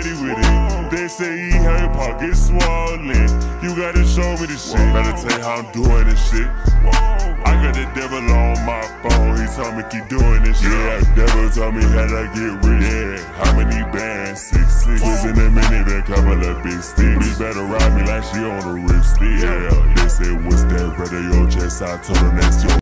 steady with it. They say he had your pockets swollen. You gotta show me the shit. Better tell you how I'm doing this shit. I got the devil on my phone. He told me keep doing this shit. Yeah, the devil told me how to get rich. Yeah, how many bands? 6 6. Was in a minivan, couple of big sticks. Bitch better ride me like she on a rip stick. Yeah, they said what's that? Brother, your chest. I told her that's your